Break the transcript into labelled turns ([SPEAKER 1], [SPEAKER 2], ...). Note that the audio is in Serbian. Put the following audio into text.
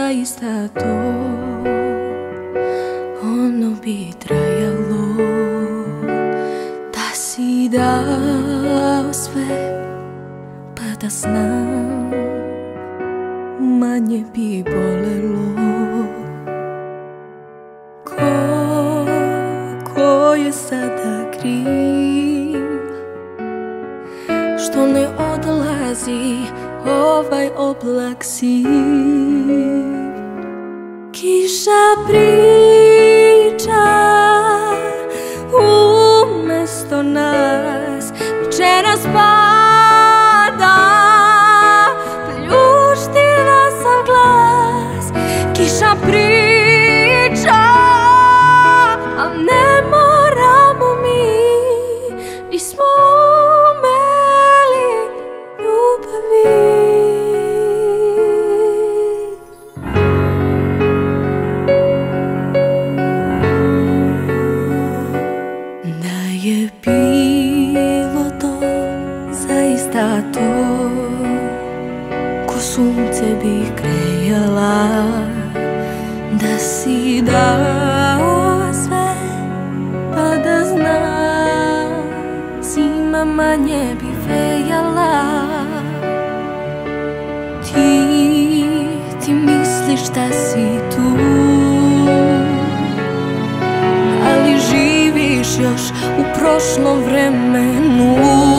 [SPEAKER 1] zaista to ono bi trajalo, da si dao sve pa da znam, manje bi bolelo. Ko je sada kriv što ne odlazi ovaj oblak siv? Kiša priča umesto nas, večeras pada, pljuštila sam glas. Kiša priča, a ne moramo mi, nismo umeli ljubavi. Da je bilo to zaista to, ko sunce bih grejala, da si dao sve pa da znam, zima manje bi vejala. Ti misliš da si tu, ali živiš još u prošlom vremenu.